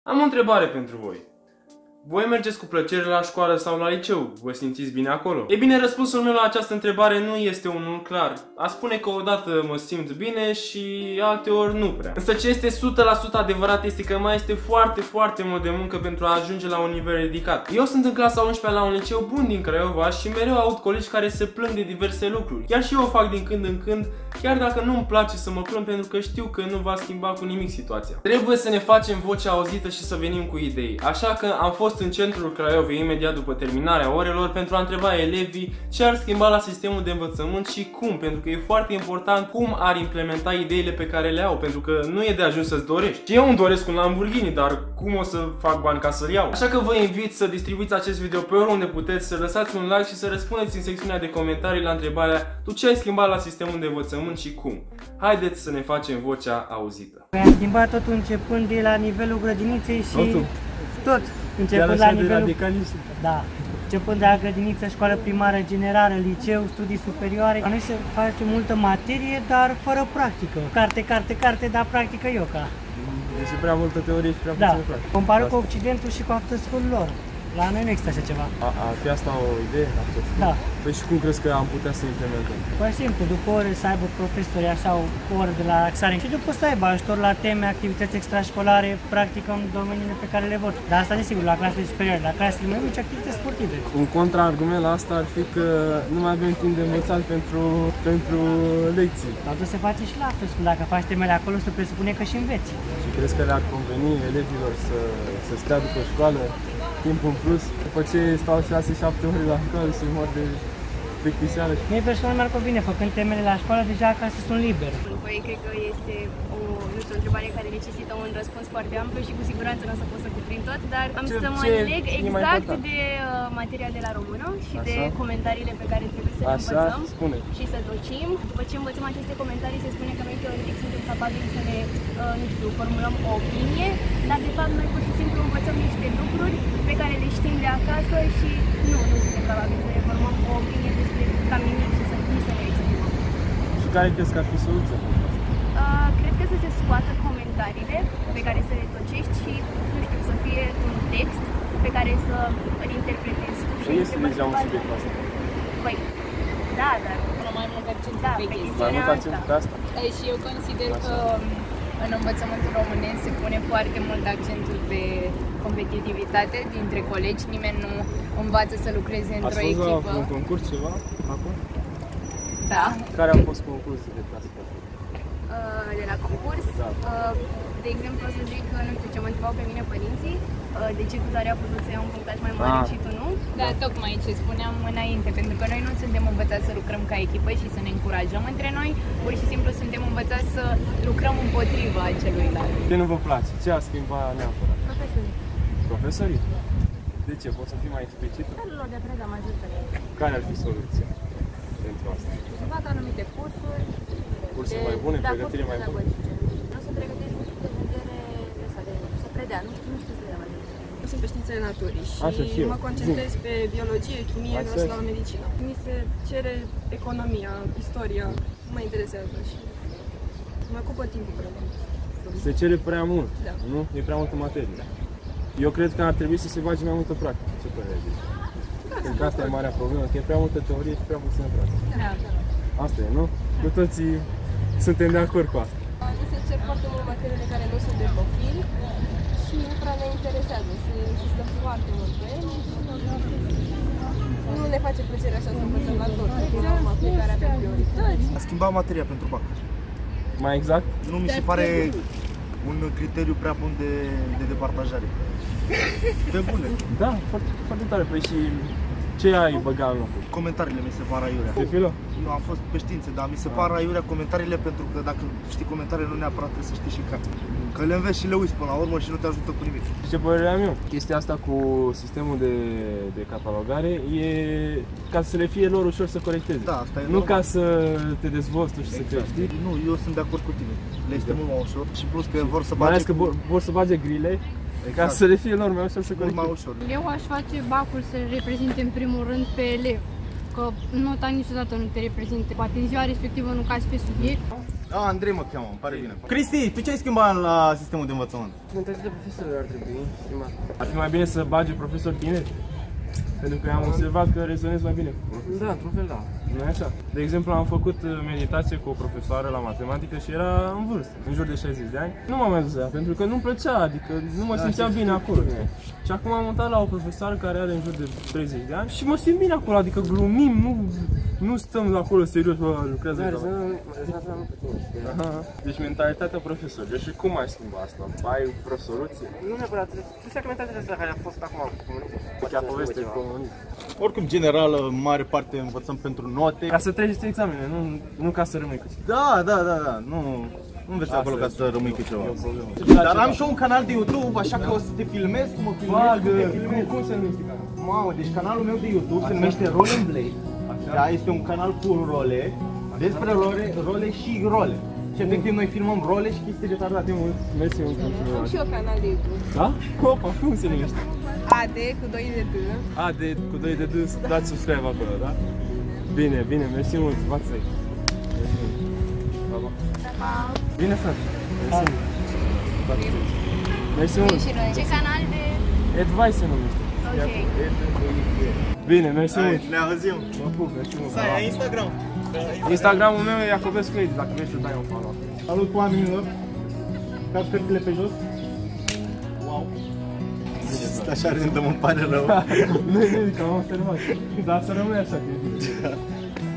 Am o întrebare pentru voi. Voi mergeți cu plăcere la școală sau la liceu? Vă simțiți bine acolo? E bine, răspunsul meu la această întrebare nu este unul clar. A spune că odată mă simt bine și alteori nu prea. Însă ce este 100% adevărat este că mai este foarte mult de muncă pentru a ajunge la un nivel ridicat. Eu sunt în clasa 11-a la un liceu bun din Craiova și mereu aud colegi care se plâng de diverse lucruri. Chiar și eu o fac din când în când, chiar dacă nu-mi place să mă plâng pentru că știu că nu va schimba cu nimic situația. Trebuie să ne facem vocea auzită și să venim cu idei. Așa că am fost în centrul Craiovei imediat după terminarea orelor pentru a întreba elevii ce ar schimba la sistemul de învățământ și cum, pentru că e foarte important cum ar implementa ideile pe care le au, pentru că nu e de ajuns să-ți dorești. Și eu îmi doresc un Lamborghini, dar cum o să fac bani ca să-l iau? Așa că vă invit să distribuiți acest video pe oriunde puteți, să lăsați un like și să răspundeți în secțiunea de comentarii la întrebarea: tu ce ai schimbat la sistemul de învățământ și cum? Haideți să ne facem vocea auzită. Am schimbat totul începând de la nivelul grădiniței și tot. Începând la nivelul, da, începând de la grădiniță, școală primară generală, liceu, studii superioare. Noi se face multă materie, dar fără practică. Carte, dar practică yoga. Deci prea multă teorie și prea puțină practică. Compară cu Occidentul și cu after-school lor. La noi nu există așa ceva. Ar fi asta o idee? Da. Păi și cum crezi că am putea să implementăm? Păi simplu, după ore să aibă profesori așa o oră de la relaxare și după să aibă ajutor la teme, activități extrașcolare, practică în domeniile pe care le vor. Dar asta desigur, la clasele superioare, la clasele mai mici, activități sportive. Un contraargument la asta ar fi că nu mai avem timp de învățat pentru lecții. Dar tu se face și la after-school, dacă faci temele acolo, se presupune că și înveți. Și crezi că le-ar conveni elevilor să stea după școală timp în plus, după ce stau 6-7 ore la școală și mor de plictiseală? Mie personal mi-ar convine, făcând temele la școală, deja acasă sunt liber. Păi, cred că este o întrebare care necesită un răspuns foarte amplu și cu siguranță nu o să pot să cuprind tot, dar am să mă leg exact de materia de la română și de comentariile pe care trebuie să le învățăm și să tocim. După ce învățăm aceste comentarii, se spune că noi teoretic suntem capabili să ne, nu știu, formulăm o opinie, dar de fapt noi pur și simplu învățăm niște lucruri pe care le știm de acasă și nu suntem capabili să ne formăm o opinie despre cam nimic și să ne exprimăm. Și care crezi că ar fi soluția? Cred că să se scoată comentariile pe care să le tocești și, nu știu, să fie un text pe care să îl interpretezi tu. Și este deja un subiect asta. Păi, da, dar mai mult accent pe chestiunea asta. Și eu consider că în învățământul românesc se pune foarte mult accentul pe competitivitate dintre colegi. Nimeni nu învață să lucreze într-o echipă. Ați fost la un concurs ceva acum? Da. Care au fost concursurile de clasă? De la concurs, de exemplu, o să zic că, nu știu, ce mă întrebau pe mine părinții, de ce tu tare a putut să iau un punctaj mai mare și tu nu? Da, tocmai ce spuneam înainte, pentru că noi nu suntem învățați să lucrăm ca echipă și să ne încurajăm între noi, pur și simplu suntem învățați să lucrăm împotriva celuilalt. Ce nu vă place? Ce a schimbat neapărat? Profesorii. Profesorii? De ce? Poți să fii mai explicit? Felul lor de a preda majoritatea. Care ar fi soluția pentru asta? Să facă anumite cursuri. Cursuri mai bune, pregătire mai bună? Nu să pregătești din punct de vedere să predea, nu știu să dea mai bine. Eu sunt pe științele naturii și eu. mă concentrez pe biologie, chimie, vreau să la medicină. Mi se cere economia, istoria, nu mă interesează și mă ocupă timpul prea mult. Se cere prea mult, Da. nu? E prea multă materie. Eu cred că ar trebui să se bage mai multă practică. Ce părere ai? Cred că asta e marea problemă, că e prea multă teorie și prea puțină practică. Da. Asta e, nu? Cu toții suntem de acord cu asta. Mi se cer foarte mult materiile care nu sunt de profil și nu prea ne interesează. Se insistă foarte mult pe ele și nu ne face plăcere așa să învățăm la tot. Exam, aplicarea pe priorități. A schimbat materia pentru BAC. Mai exact? Nu mi se pare un criteriu prea bun de departajare. Pe bune. Da, foarte, foarte tare. Păi și ce ai băgat în locul? Comentariile mi se par aiurea. De filă? Nu, am fost pe științe, dar mi se par aiurea comentariile pentru că dacă știi comentariile nu neapărat trebuie să știi și că le înveți și le uiți până la urmă și nu te ajută cu nimic. Ce părere am eu? Chestia asta cu sistemul de catalogare e ca să le fie lor ușor să corecteze. Da, asta e nu normal. ca să te dezvolți tu și să crești. Nu, eu sunt de acord cu tine. Le este mult mai ușor și plus că vor să Mai ales bage că vor să bage grile ca să le fie lor mai ușor să mult mai corecteze. ușor. Eu aș face bacul să reprezinte în primul rând pe elev, că nota niciodată nu te reprezintă, poate în ziua respectivă nu cazi pe subiect. Andrei mă cheamă, îmi pare bine. Cristi, tu ce ai schimbat la sistemul de învățământ? Mentalitatea profesorilor ar trebui schimbat. Ar fi mai bine să bage profesori tineri? Pentru că am observat că rezonez mai bine. Da, într-un fel, da. Nu e așa? De exemplu, am făcut meditație cu o profesoară la matematică și era în vârstă, în jur de 60 de ani. Nu m-am mai dus la ea, pentru că nu-mi plăcea, adică nu mă simțeam bine acolo. Și acum am mutat la o profesoară care are în jur de 30 de ani și mă simt bine acolo, adică glumim, nu stăm acolo serios, lucrează. Deci mentalitatea profesorilor. Și cum ai schimba asta? Ai vreo soluție? Nu neapărat, trebuie că mentalitatea asta care a fost acum cu comunismul. Chiar poveste cu comunism. Oricum, general, în mare parte învățăm pentru note. Ca să treci examene, nu ca să rămâi cu ceva. Da, nu înveți acolo ca să rămâi cu ceva. Dar am și eu un canal de YouTube, așa că o să te filmez, cum mă filmez. Cum se numește canalul? Mamă, deci canalul meu de YouTube se numește Roll and Blade. Da, este un canal cu role, despre role și role. Și efectiv noi filmăm role și chestii retardate. Mersi mult. Am și eu canal de YouTube. Da? Opa, cum se numește? AD cu 2 de D. AD cu 2 de D, dați subscribe acolo, da? Bine, mersi mult, v-ați. Bine, frate. Mersi mult. Ce canal de... Advice se numește. Ok. Bine, mersi mult. Ne auzim. Mă pup, mersi mult. Stai, ai Instagram? Instagramul meu e Iacobescu Edit, dacă vrei să dai un follow. Salut oamenilor. Capi cărțile pe jos. Wow. Stai așa rândăm, îmi pare rău. Nu, că am observat. Dar să rămâi așa că e bine.